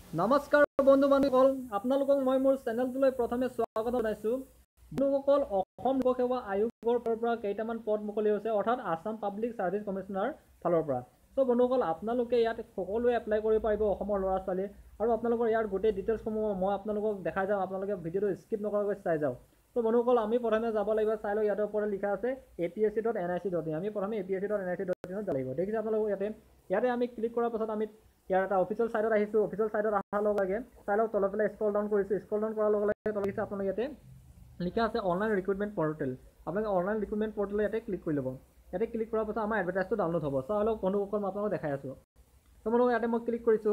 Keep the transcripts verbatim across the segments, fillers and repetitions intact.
নমস্কাৰ বন্ধু বান্ধৱীসকল, আপোনালোকক মই মোৰ চেনেলটোলৈ প্ৰথমে স্বাগতম জনাইছোঁ। বন্ধুসকল, অসম লোকসেৱা আয়োগৰ পৰা কেইটামান পদ মুকলি হৈছে, অৰ্থাৎ আছাম পাব্লিক ছাৰ্ভিচ কমিশ্যনাৰ ফালৰ পৰা। ত' বন্ধুসকল, আপোনালোকে ইয়াত সকলোৱে এপ্লাই কৰিব পাৰিব, অসমৰ ল'ৰা ছোৱালী। আৰু আপোনালোকৰ ইয়াৰ গোটেই ডিটেইলছসমূহ মই আপোনালোকক দেখাই যাওঁ, আপোনালোকে ভিডিঅ'টো স্কিপ নকৰাকৈ চাই যাওক। তো বন্ধুসকল, আমি প্ৰথমে যাব লাগিব, চাই লওক ইয়াৰ ওপৰত লিখা আছে A P S C dot N I C dot in. আমি প্ৰথমে A P S C dot N I C dot ইনত যাব লাগিব। দেখিছে আপোনালোক ইয়াতে ইয়াতে আমি ক্লিক কৰাৰ পাছত আমি ইয়াৰ এটা অফিচিয়েল চাইডত আহিছোঁ। অফিচিয়েল চাইডত অহাৰ লগে লগে চাই লওক তলৰ ফালে স্ক্ৰল ডাউন কৰিছোঁ। স্ক্ৰল ডাউন কৰাৰ লগে লগে তলত দেখিছে আপোনালোকে ইয়াতে লিখা আছে অনলাইন ৰিক্ৰুটমেণ্ট পৰ্টেল। আপোনালোকে অনলাইন ৰিক্ৰুটমেণ্ট পৰ্টেল ইয়াতে ক্লিক কৰি ল'ব। ইয়াতে ক্লিক কৰাৰ পাছত আমাৰ এডভাৰটাইজটো ডাউনলোড হ'ব। চাই লওক বন্ধুসকল, মই আপোনালোকক দেখাই আছোঁ। তো বন্ধুসকল, ইয়াতে মই ক্লিক কৰিছোঁ।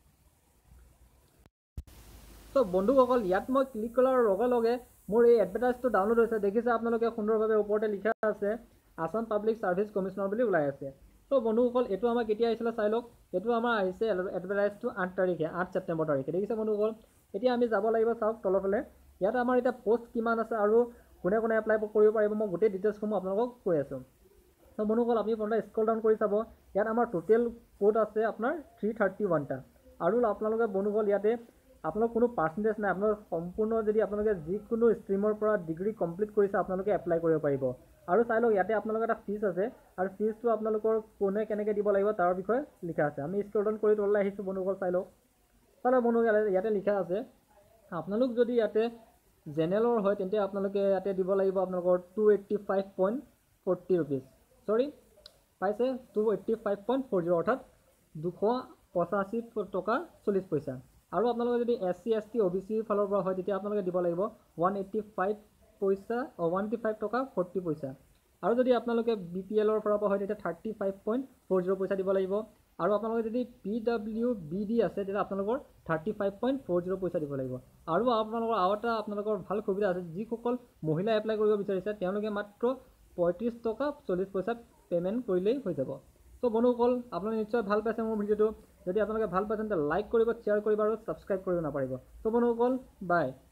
তো বন্ধুসকল, ইয়াত মই ক্লিক কৰাৰ লগে লগে মোৰ এই এডভাৰটাইজটো ডাউনলোড হৈছে। দেখিছে আপোনালোকে সুন্দৰভাৱে ওপৰতে লিখা আছে আছাম পাব্লিক ছাৰ্ভিচ কমিশ্যনাৰ বুলি ওলাই আছে। তো বন্ধুসকল, এইটো আমাৰ কেতিয়া আহিছিলে চাই লওক। এইটো আমাৰ আহিছে এডভাৰটাইজটো আঠ তাৰিখে আঠ ছেপ্টেম্বৰ তাৰিখে। দেখিছে বন্ধুসকল, এতিয়া আমি যাব লাগিব, চাওক তলৰ ফালে ইয়াত আমাৰ এতিয়া পোষ্ট কিমান আছে আৰু কোনে কোনে এপ্লাই কৰিব পাৰিব, মই গোটেই ডিটেইলছসমূহ আপোনালোকক কৈ আছোঁ। তো বন্ধুসকল, আপুনি প্ৰথমতে স্ক্ৰল ডাউন কৰি চাব। ইয়াত আমাৰ টোটেল পোষ্ট আছে আপোনাৰ থ্ৰী থাৰ্টি ওৱানটা। আৰু আপোনালোকে বন্ধুসকল ইয়াতে আপোনালোক কোনো পাৰ্চেণ্টেজ নাই, আপোনালোক সম্পূৰ্ণ যদি আপোনালোকে যিকোনো ষ্ট্ৰীমৰ পৰা ডিগ্ৰী কমপ্লিট কৰিছে আপোনালোকে এপ্লাই কৰিব পাৰিব। আৰু চাই লওক ইয়াতে আপোনালোকৰ এটা ফিজ আছে, আৰু ফিজটো আপোনালোকৰ কোনে কেনেকৈ দিব লাগিব তাৰ বিষয়ে লিখা আছে। আমি স্ক্ৰল ডাউন কৰি তললৈ আহিছোঁ বন্ধুসকল, চাই লওক। চাই লওক বন্ধুসকল, ইয়াতে লিখা আছে আপোনালোক যদি ইয়াতে জেনেৰেলৰ হয় তেন্তে আপোনালোকে ইয়াতে দিব লাগিব আপোনালোকৰ two eighty five point forty rupees চৰি পাইছে two eighty five point four zero' অৰ্থাৎ দুশ পঁচাশী টকা চল্লিছ পইচা। আৰু আপোনালোকে যদি S C S T O' B চিৰ ফালৰ পৰা হয় তেতিয়া আপোনালোকে দিব লাগিব ওৱান এইট্টি ফাইভ পইচা ওৱান এইট্টি ফাইভ টকা ফৰ্টি পইচা। আৰু যদি আপোনালোকে বি পি এলৰ ফালৰ পৰা হয় তেতিয়া thirty five point four zero' পইচা দিব লাগিব। আৰু আপোনালোকে যদি পি ডাব্লিউ বি ডি আছে তেতিয়া আপোনালোকৰ thirty five point four zero' পইচা দিব লাগিব। আৰু আপোনালোকৰ আৰু এটা আপোনালোকৰ ভাল সুবিধা আছে, যিসকল মহিলা এপ্লাই কৰিব বিচাৰিছে তেওঁলোকে মাত্ৰ পঁয়ত্ৰিছ টকা চল্লিছ পইচা পে'মেণ্ট কৰিলেই হৈ যাব। তো বন্ধুসকল, আপোনালোকে নিশ্চয় ভাল পাইছে মোৰ ভিডিঅ'টো। যদি আপোনালোকে ভাল পাইছে তেন্তে লাইক কৰিব, শ্বেয়াৰ কৰিব আৰু ছাবস্ক্ৰাইব কৰিব নাপাহৰিব। তো বন্ধুসকল, বাই।